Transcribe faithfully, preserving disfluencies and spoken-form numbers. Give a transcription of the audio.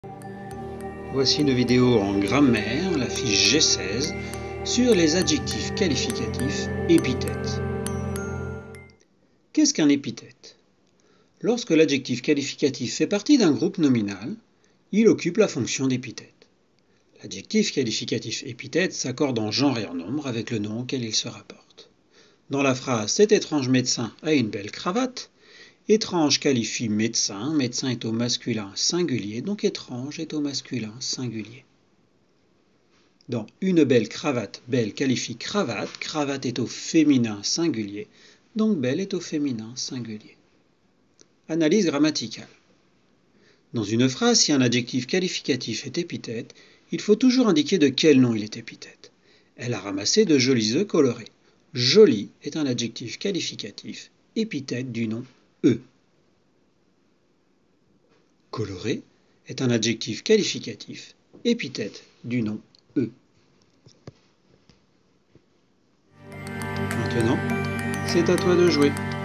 Voici une vidéo en grammaire, la fiche G seize, sur les adjectifs qualificatifs épithètes. Qu'est-ce qu'un épithète? Lorsque l'adjectif qualificatif fait partie d'un groupe nominal, il occupe la fonction d'épithète. L'adjectif qualificatif épithète s'accorde en genre et en nombre avec le nom auquel il se rapporte. Dans la phrase « Cet étrange médecin a une belle cravate », étrange qualifie médecin, médecin est au masculin singulier, donc étrange est au masculin singulier. Dans une belle cravate, belle qualifie cravate, cravate est au féminin singulier, donc belle est au féminin singulier. Analyse grammaticale. Dans une phrase, si un adjectif qualificatif est épithète, il faut toujours indiquer de quel nom il est épithète. Elle a ramassé de jolis œufs colorés. Joli est un adjectif qualificatif, épithète du nom œuf. Coloré est un adjectif qualificatif, épithète du nom œuf. Maintenant, c'est à toi de jouer.